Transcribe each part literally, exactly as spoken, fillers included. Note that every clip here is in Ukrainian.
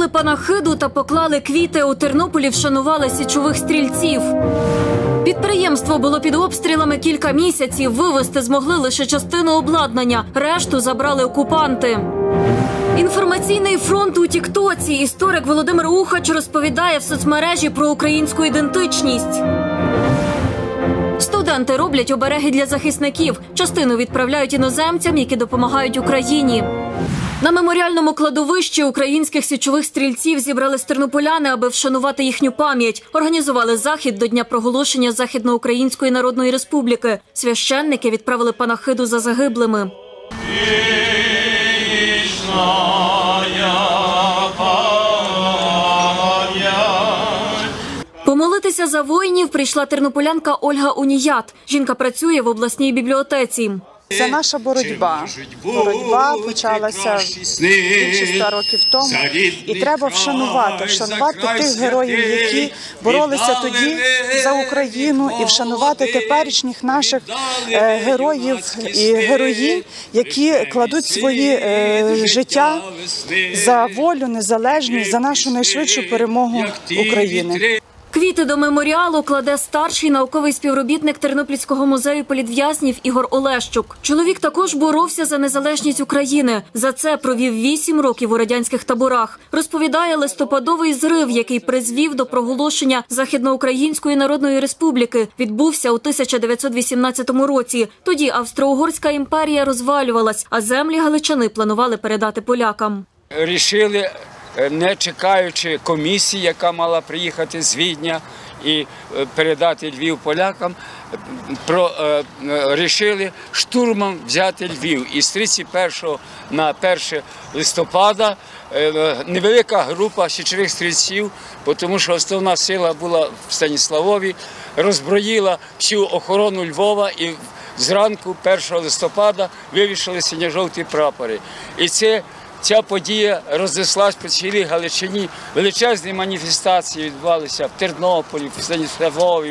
Відправили панахиду та поклали квіти. У Тернополі вшанували січових стрільців. Підприємство було під обстрілами кілька місяців. Вивезти змогли лише частину обладнання. Решту забрали окупанти. Інформаційний фронт у тіктоці. Історик Володимир Ухач розповідає в соцмережі про українську ідентичність. Студенти роблять обереги для захисників. Частину відправляють іноземцям, які допомагають Україні. На меморіальному кладовищі українських січових стрільців зібрались тернополяни, аби вшанувати їхню пам'ять. Організували захід до Дня проголошення Західноукраїнської Народної Республіки. Священники відправили панахиду за загиблими. Помолитися за воїнів прийшла тернополянка Ольга Уніят. Жінка працює в обласній бібліотеці. Це наша боротьба. Боротьба почалася більше ста років тому. І треба вшанувати, вшанувати тих героїв, які боролися тоді за Україну, і вшанувати теперішніх наших героїв і героїнь, які кладуть свої життя за волю, незалежність, за нашу найшвидшу перемогу України. Квіти до меморіалу кладе старший науковий співробітник Тернопільського музею політв'язнів Ігор Олещук. Чоловік також боровся за незалежність України. За це провів вісім років у радянських таборах. Розповідає, листопадовий зрив, який призвів до проголошення Західноукраїнської Народної Республіки, відбувся у тисяча дев'ятсот вісімнадцятому році. Тоді Австро-Угорська імперія розвалювалась, а землі галичини планували передати полякам. Рішили, не чекаючи комісії, яка мала приїхати з Відня і передати Львів полякам, про, е, рішили штурмом взяти Львів. І з тридцять першого на перше листопада е, невелика група січових стрільців, тому що основна сила була в Станіславові, роззброїла всю охорону Львова і зранку першого листопада вивішали синьо-жовті прапори. І це Ця подія рознеслась по цілій Галичині. Величезні маніфестації відбувалися в Тернополі, в Станіславові,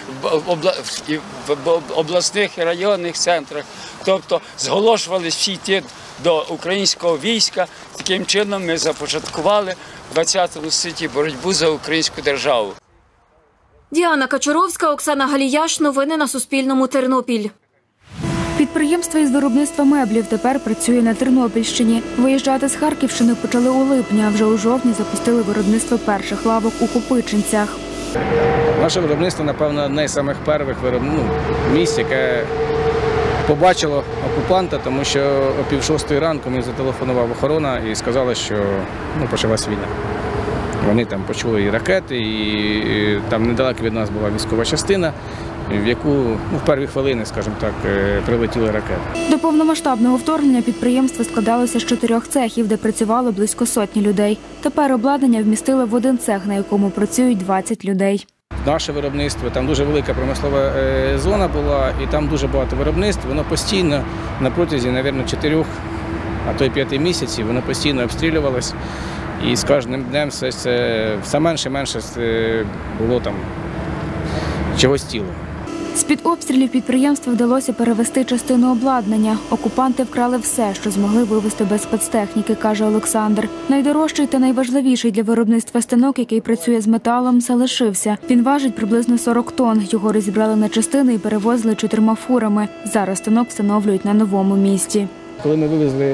в обласних і районних центрах. Тобто зголошувалися всі йти до українського війська. Таким чином ми започаткували в ХХ столітті боротьбу за українську державу. Діана Качуровська, Оксана Галіяш. Новини на Суспільному. Тернопіль. Підприємство із виробництва меблів тепер працює на Тернопільщині. Виїжджати з Харківщини почали у липні, а вже у жовтні запустили виробництво перших лавок у Копичинцях. Наше виробництво, напевно, одне з самих перших ну, місць, яке побачило окупанта, тому що о пів шостої ранку мені зателефонував охорона і сказали, що ну, почалась війна. Вони там почули і ракети, і там недалеко від нас була військова частина, в яку ну, в перші хвилини, скажімо так, прилетіли ракети. До повномасштабного вторгнення підприємство складалося з чотирьох цехів, де працювало близько сотні людей. Тепер обладнання вмістили в один цех, на якому працюють двадцять людей. Наше виробництво, там дуже велика промислова зона була, і там дуже багато виробництв. Воно постійно на протязі, мабуть, чотирьох, а то й п'яти місяців, воно постійно обстрілювалося. І з кожним днем все, це, все менше і менше було там чогось тіло. З-під обстрілів підприємству вдалося перевезти частину обладнання. Окупанти вкрали все, що змогли вивезти без спецтехніки, каже Олександр. Найдорожчий та найважливіший для виробництва станок, який працює з металом, залишився. Він важить приблизно сорок тонн. Його розібрали на частини і перевозили чотирма фурами. Зараз станок встановлюють на новому місці. Коли ми вивезли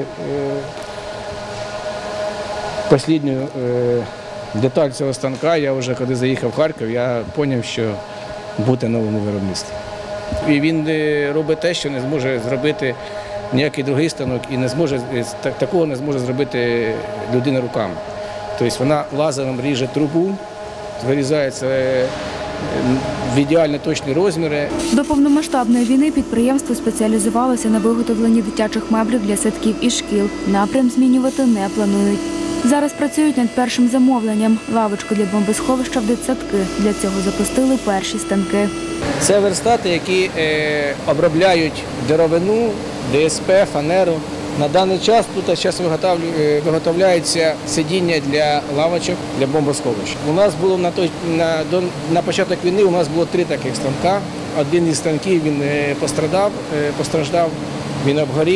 останню деталь цього станка, я вже коли заїхав в Харків, я зрозумів, що бути новому виробництві. І він робить те, що не зможе зробити ніякий другий станок, і не зможе, такого не зможе зробити людина руками. Тобто вона лазером ріже трубу, вирізається в ідеально точні розміри. До повномасштабної війни підприємство спеціалізувалося на виготовленні дитячих меблів для садків і шкіл. Напрям змінювати не планують. Зараз працюють над першим замовленням – лавочку для бомбосховища в дитсадки. Для цього запустили перші станки. Це верстати, які е, обробляють деревину, ДСП, фанеру. На даний час тут зараз виготовляється сидіння для лавочок, для бомбосховища. У нас було на, той, на, до, на початок війни у нас було три таких станка. Один із станків він пострадав, постраждав, він обгорів.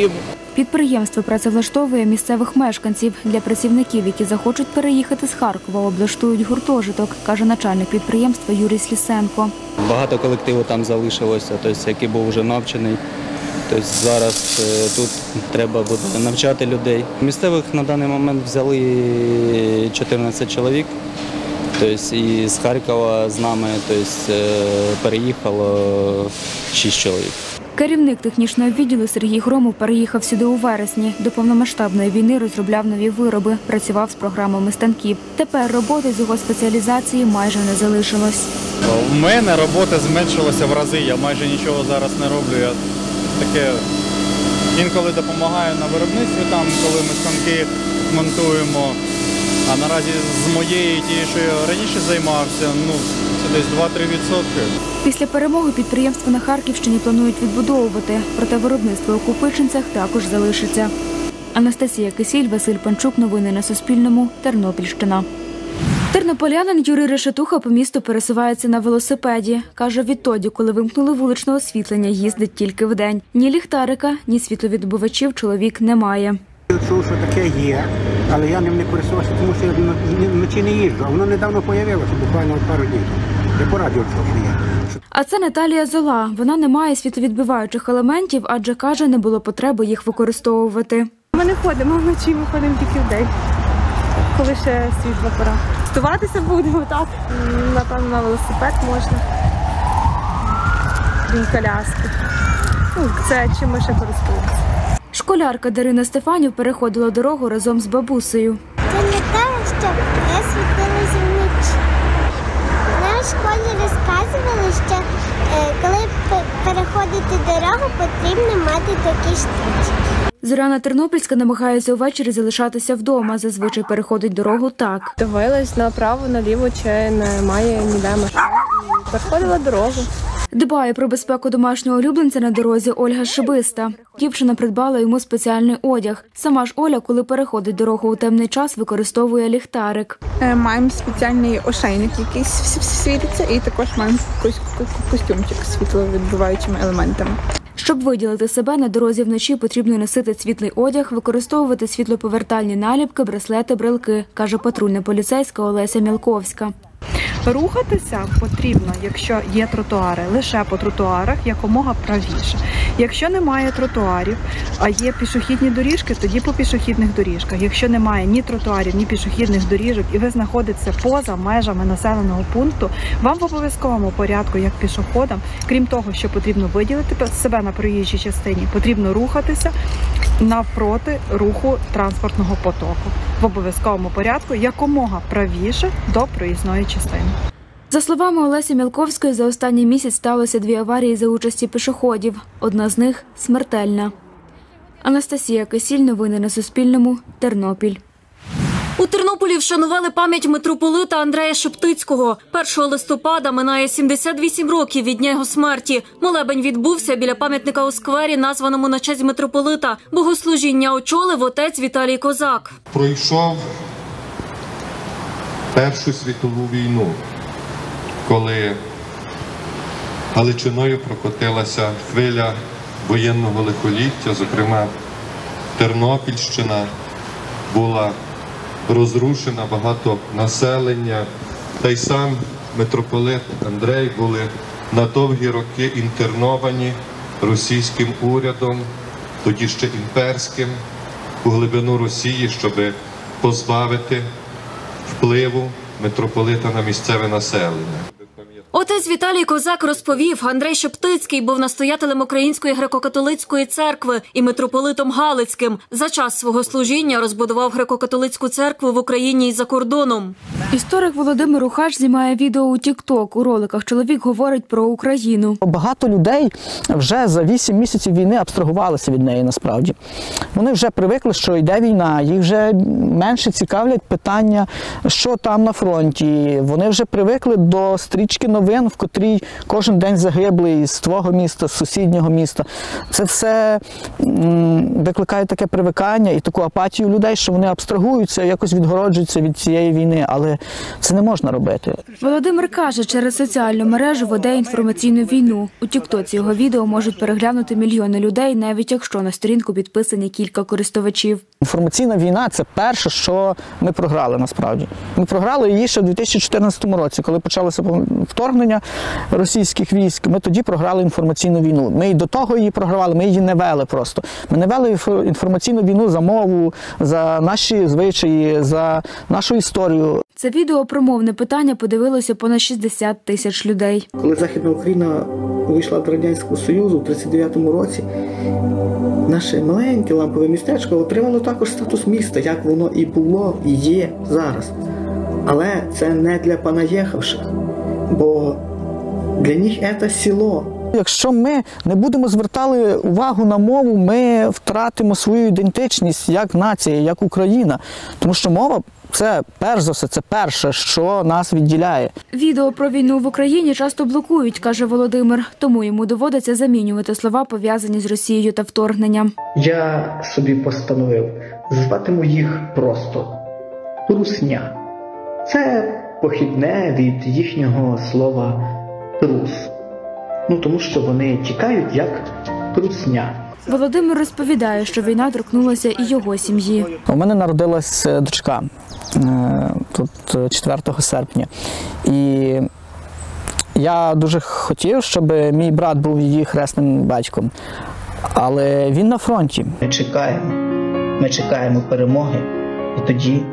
Підприємство працевлаштовує місцевих мешканців. Для працівників, які захочуть переїхати з Харкова, облаштують гуртожиток, каже начальник підприємства Юрій Слісенко. Багато колективу там залишилося, тобто, який був вже навчений. Тобто зараз тут треба буде навчати людей. Місцевих на даний момент взяли чотирнадцять чоловік. Тобто, і з Харкова з нами тобто, переїхало шість чоловік. Керівник технічного відділу Сергій Громов переїхав сюди у вересні. До повномасштабної війни розробляв нові вироби, працював з програмами станків. Тепер роботи з його спеціалізації майже не залишилось. У мене робота зменшилася в рази, я майже нічого зараз не роблю. Я таке інколи допомагаю на виробництві, там, коли ми станки монтуємо. А наразі з моєї тієї, що я раніше займався, ну, це десь два-три відсотки. Після перемоги підприємство на Харківщині планують відбудовувати, проте виробництво у Купичинцях також залишиться. Анастасія Кисіль, Василь Панчук. Новини на Суспільному. Тернопільщина. Тернополянин Юрій Решетуха по місту пересувається на велосипеді. Каже, відтоді, коли вимкнули вуличне освітлення, їздить тільки вдень. Ні ліхтарика, ні світловідбивачів чоловік не має. Я чув, що таке є, але я ним не користувався, тому що я вночі не їжджу. А воно недавно з'явилося, буквально пару днів. Я по радіо чув, що є. А це Наталія Зола. Вона не має світловідбиваючих елементів, адже, каже, не було потреби їх використовувати. Ми не ходимо вночі, ми ходимо тільки вдень, коли ще світла пора. Тестуватися будемо, так? Напевно, на велосипед можна. Крім коляски. Ну, це чим ми ще користуємося. Школярка Дарина Стефанів переходила дорогу разом з бабусею. Це не те, що я світилася вночі. Нам в школі розказували, що е, коли переходити дорогу, потрібно мати такі штучки. Зоряна Тернопільська намагається увечері залишатися вдома. Зазвичай переходить дорогу так. Дивилась направо, наліво, чи немає ніде машини. І переходила дорогу. Дбає про безпеку домашнього улюбленця на дорозі Ольга Шибиста. Дівчина придбала йому спеціальний одяг. Сама ж Оля, коли переходить дорогу у темний час, використовує ліхтарик. Маємо спеціальний ошейник, який світиться, і також маємо костюмчик з світловідбиваючими елементами. Щоб виділити себе на дорозі вночі, потрібно носити світлий одяг, використовувати світлоповертальні наліпки, браслети, брелки, каже патрульна поліцейська Олеся Мілковська. Рухатися потрібно, якщо є тротуари, лише по тротуарах, якомога правіше. Якщо немає тротуарів, а є пішохідні доріжки, тоді по пішохідних доріжках. Якщо немає ні тротуарів, ні пішохідних доріжок, і ви знаходитеся поза межами населеного пункту, вам в обов'язковому порядку, як пішоходам, крім того, що потрібно виділити себе на проїжджій частині, потрібно рухатися навпроти руху транспортного потоку. В обов'язковому порядку, якомога правіше до проїзної частини. За словами Олесі Мілковської, за останній місяць сталося дві аварії за участі пішоходів. Одна з них – смертельна. Анастасія Кисіль, новини на Суспільному, Тернопіль. У Тернополі вшанували пам'ять митрополита Андрея Шептицького. першого листопада минає сімдесят вісім років від дня його смерті. Молебень відбувся біля пам'ятника у сквері, названому на честь митрополита. Богослужіння очолив отець Віталій Козак. Пройшов Першу світову війну, коли Галичиною прокотилася хвиля воєнного лихоліття, зокрема Тернопільщина була розрушена, багато населення, та й сам митрополит Андрей були на довгі роки інтерновані російським урядом, тоді ще імперським, у глибину Росії, щоб позбавити впливу митрополита на місцеве населення. Отець Віталій Козак розповів, Андрей Шептицький був настоятелем Української греко-католицької церкви і митрополитом Галицьким. За час свого служіння розбудував греко-католицьку церкву в Україні і за кордоном. Історик Володимир Ухач знімає відео у тік-ток. У роликах чоловік говорить про Україну. Багато людей вже за вісім місяців війни абстрагувалися від неї насправді. Вони вже привикли, що йде війна, їх вже менше цікавлять питання, що там на фронті. Вони вже привикли до стрічки новин новин, в котрій кожен день загиблий з твого міста, з сусіднього міста. Це все викликає таке привикання і таку апатію людей, що вони абстрагуються, якось відгороджуються від цієї війни, але це не можна робити. Володимир каже, через соціальну мережу веде інформаційну війну. У тіктоці його відео можуть переглянути мільйони людей, навіть якщо на сторінку підписані кілька користувачів. Інформаційна війна – це перше, що ми програли насправді. Ми програли її ще в дві тисячі чотирнадцятому році, коли почалося вторгнення російських військ. Ми тоді програли інформаційну війну. Ми і до того її програвали, ми її не вели просто. Ми не вели інформаційну війну за мову, за наші звичаї, за нашу історію. Це відео про мовне питання подивилося понад шістдесят тисяч людей. Коли Західна Україна увійшла до Радянського Союзу в тридцять дев'ятому році, наше маленьке лампове містечко отримало також статус міста, як воно і було, і є зараз. Але це не для понаїхавших, бо для них це село. Якщо ми не будемо звертати увагу на мову, ми втратимо свою ідентичність як нація, як Україна. Тому що мова – це, перш за все, це перше, що нас відділяє. Відео про війну в Україні часто блокують, каже Володимир. Тому йому доводиться замінювати слова, пов'язані з Росією та вторгненням. Я собі постановив, зватиму їх просто «русня». Це похідне від їхнього слова «рус». Ну, тому що вони тікають як русня. Володимир розповідає, що війна торкнулася і його сім'ї. У мене народилась дочка тут четвертого серпня. І я дуже хотів, щоб мій брат був її хресним батьком. Але він на фронті. Ми чекаємо. Ми чекаємо перемоги. І тоді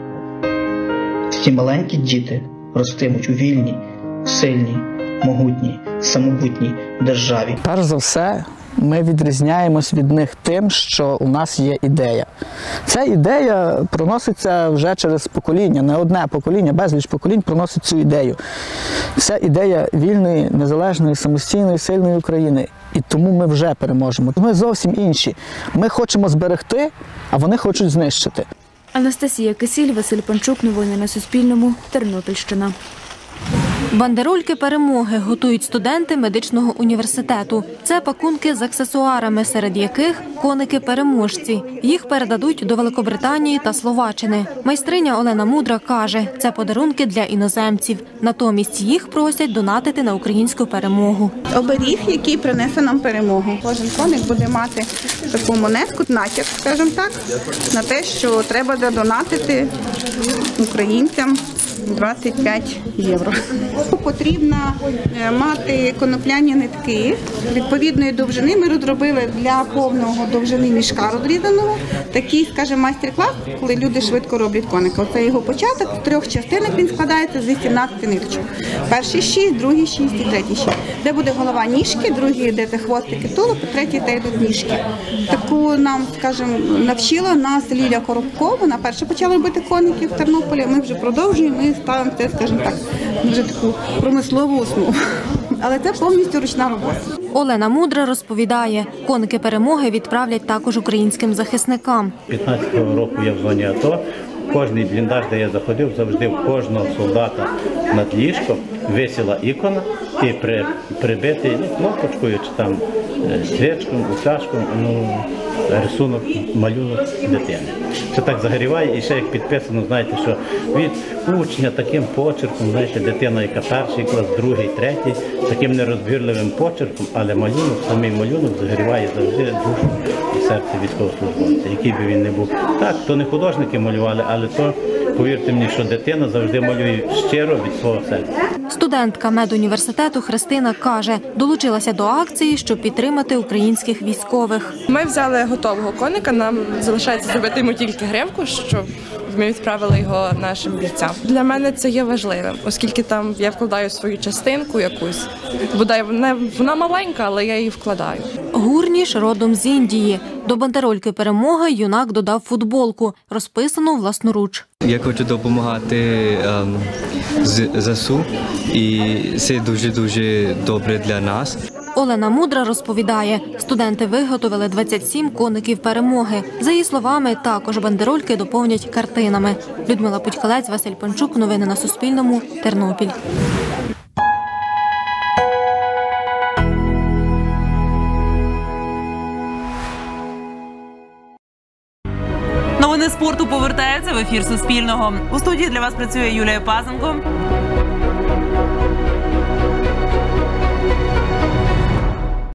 ці маленькі діти ростимуть у вільній, сильній, могутній, самобутній державі. Перш за все, ми відрізняємось від них тим, що у нас є ідея. Ця ідея проноситься вже через покоління, не одне покоління, безліч поколінь проносить цю ідею. Це ідея вільної, незалежної, самостійної, сильної України. І тому ми вже переможемо. Ми зовсім інші. Ми хочемо зберегти, а вони хочуть знищити. Анастасія Кисіль, Василь Панчук. Новини на Суспільному. Тернопільщина. Бандерольки перемоги готують студенти медичного університету. Це пакунки з аксесуарами, серед яких коники-переможці. Їх передадуть до Великобританії та Словаччини. Майстриня Олена Мудра каже, це подарунки для іноземців. Натомість їх просять донатити на українську перемогу. Оберіг, який принесе нам перемогу. Кожен коник буде мати таку монетку, натяк, скажімо так, на те, що треба донатити українцям двадцять п'ять євро. Потрібно мати конопляні нитки відповідної довжини. Ми розробили для повного довжини мішка розрізаного такий, скажімо, майстер-клас, коли люди швидко роблять коника. Оце його початок, з трьох частинок він складається з вісімнадцяти ниточок. Перший шість, другий шість і третій шість. Де буде голова ніжки, другий де це хвостики тулуб, третій де йдуть ніжки. Таку нам, скажімо, навчила нас Ліля Коробкова. Вона перша почала робити коники в Тернополі, ми вже продовжуємо, ми ставимо це, скажімо так, вже таку промислову основу. Але це повністю ручна робота. Олена Мудра розповідає, коники перемоги відправлять також українським захисникам. п'ятнадцятого року я в зоні АТО. Кожний бліндаж, де я заходив, завжди в кожного солдата над ліжком висіла ікона і при, прибитий кнопочкою чи там свічком, утяжком, ну, рисунок, малюнок дитини. Це так загріває і ще як підписано, знаєте, що від учня таким почерком, знаєте, дитина, яка перший клас, другий, третій, таким нерозбірливим почерком, але малюнок, самий малюнок загріває завжди душу і серце військовослужбовця, який би він не був. Так, то не художники малювали, але то, повірте мені, що дитина завжди малює щиро від свого серця. Студентка медуніверситету Христина каже, долучилася до акції, щоб підтримати українських військових. Ми взяли готового коника, нам залишається зробити йому тільки гривку, щоб ми відправили його нашим бійцям. Для мене це є важливим, оскільки там я вкладаю свою частинку якусь. Бодай вона, вона маленька, але я її вкладаю. Гурніш родом з Індії. До бандерольки перемоги юнак додав футболку, розписану власноруч. Я хочу допомагати ем, ЗСУ, і це дуже-дуже добре для нас. Олена Мудра розповідає, студенти виготовили двадцять сім коників перемоги. За її словами, також бандерольки доповнять картинами. Людмила Путькалець, Василь Панчук. Новини на Суспільному. Тернопіль. Новини спорту повертаються в ефір Суспільного. У студії для вас працює Юлія Пазенко.